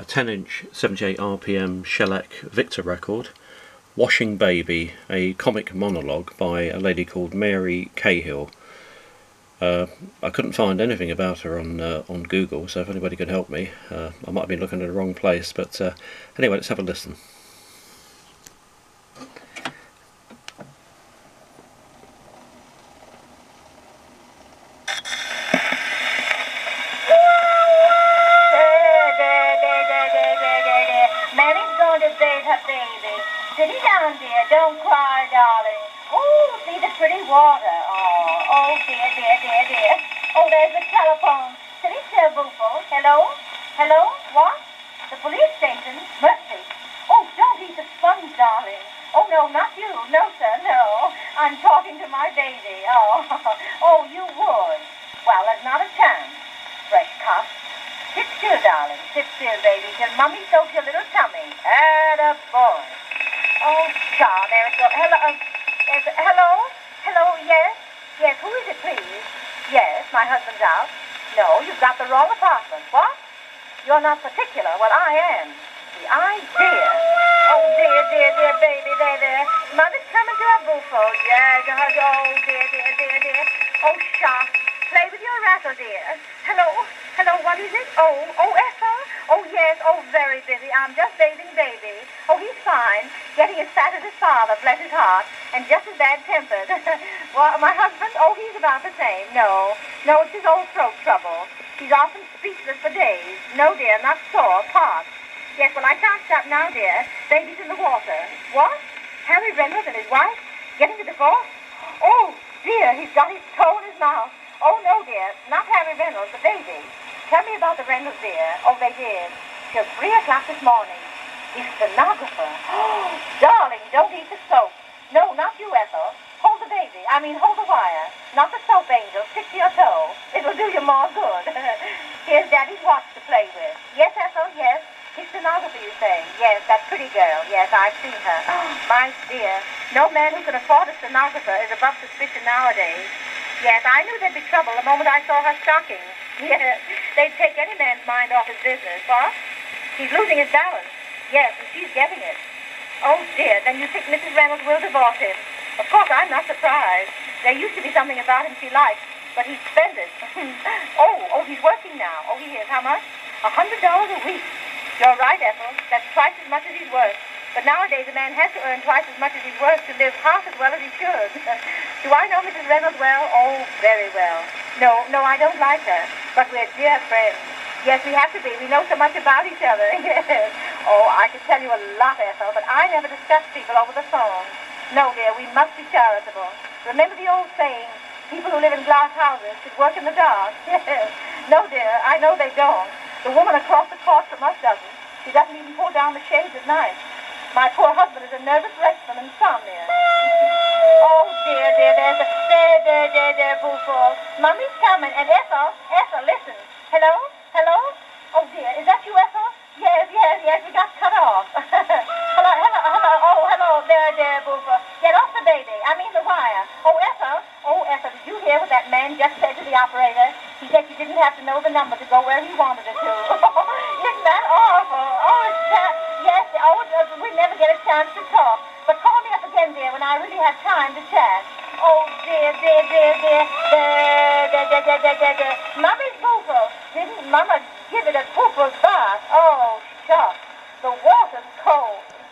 a 10-inch 78 RPM shellac Victor record, Washing Baby, a comic monologue by a lady called Marie Cahill. I couldn't find anything about her on Google, so if anybody could help me, I might have been looking at the wrong place, but anyway, let's have a listen. Mary's going to bathe her baby. Sit down, dear. Don't cry, darling. Oh, see the pretty water. Oh, dear, dear, dear, dear. Oh, there's the telephone. Sit still, Boofo. Hello? Hello? What? The police station? Mercy. Oh, don't eat the sponge, darling. Oh, no, not you. No, sir, no. I'm talking to my baby. Oh, oh, you would. Well, there's not a chance. Fresh cup. Sit still, darling. Sit still, baby, till Mummy soaks your little tummy. Attaboy. Oh, God, there it goes. Hello, hello? Hello, yes? Yes, who is it, please? Yes, my husband's out. No, you've got the wrong apartment. What? You're not particular. Well, I am. The idea. Oh, dear, dear, dear baby, there. Mother's coming to her Boofo. Yes, oh, dear, dear, dear, dear. Oh, shucks. Play with your rattle, dear. Hello? Hello, what is it? Oh, Ethel? Oh, yes, oh, very busy. I'm just bathing baby. Oh, he's fine. Getting as fat as his father, bless his heart, and just as bad-tempered. Well, my husband? Oh, he's about the same. No, it's his old throat trouble. He's often speechless for days. No, dear, not sore, parched. Yes, well, I can't stop now, dear. Baby's in the water. What? Harry Reynolds and his wife? Getting a divorce? Oh, dear, he's got his toe in his mouth. Oh, no, dear, not Harry Reynolds, the baby. Tell me about the Reynolds, dear. Oh, they did. Till 3 o'clock this morning. His stenographer. Oh, darling, don't eat the soap. No, not you, Ethel. Hold the baby. Hold the wire. Not the soap angel. Stick to your toe. It'll do you more good. Here's Daddy's watch to play with. Yes, Ethel, yes. His stenographer, you say? Yes, that pretty girl. Yes, I've seen her. Oh, my dear. No man who can afford a stenographer is above suspicion nowadays. Yes, I knew there'd be trouble the moment I saw her stockings. Yes, they'd take any man's mind off his business. What? He's losing his balance. Yes, and she's getting it. Oh, dear, then you think Mrs. Reynolds will divorce him? Of course, I'm not surprised. There used to be something about him she liked, but he'd spend it. Oh, he's working now. Oh, he is. How much? $100 a week. You're right, Ethel. That's twice as much as he's worth. But nowadays, a man has to earn twice as much as he's worth to live half as well as he should. Do I know Mrs. Reynolds well? Oh, very well. No, I don't like her. But we're dear friends. Yes, we have to be. We know so much about each other. Yes. Oh, I could tell you a lot, Ethel, but I never discuss people over the phone. No, dear, we must be charitable. Remember the old saying, people who live in glass houses should work in the dark? Yes. No, dear, I know they don't. The woman across the court from us doesn't. She doesn't even pull down the shades at night. My poor husband is a nervous wreck from insomnia. Oh, dear, there's a... There, Boofo. Mummy's coming. And Ethel, listen. Hello? Oh, dear, is that you, Ethel? Yes, we got cut off. Hello. Oh, hello. There, Boofo. Get off the baby. The wire. Oh, Ethel, did you hear what that man just said to the operator? He said you didn't have to know the number to go where he wanted it to. Isn't that awful? Oh, it's yes, we never get a chance to talk. But call me up again, dear, when I really have time to chat. Oh, dear. Mummy's Boofo. Didn't Mama give it a pooper's bath? Oh, shucks. The water's cold.